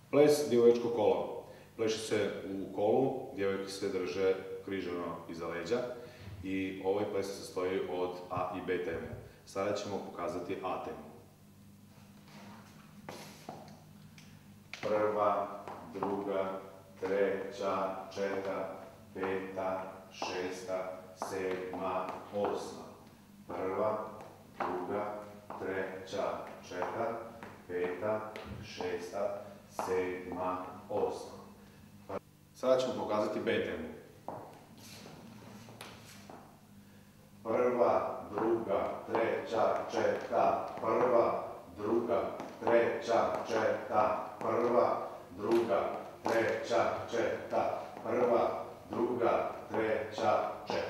Ples djevoječko kolo. Pleše se u kolu, djevojke se drže križano iza leđa i ovaj ples se sastoji od A i B teme. Sada ćemo pokazati A temu. Prva, druga, treća, četvrta, peta, šesta, sedma, osma. Prva, druga, treća, četvrta, peta, šesta, sedma, osma. Sada ćemo pokazati B temu. Prva, druga, treća, četvrta, prva, druga, treća, četvrta, prva, druga, treća, četvrta, prva, druga, treća, četvrta.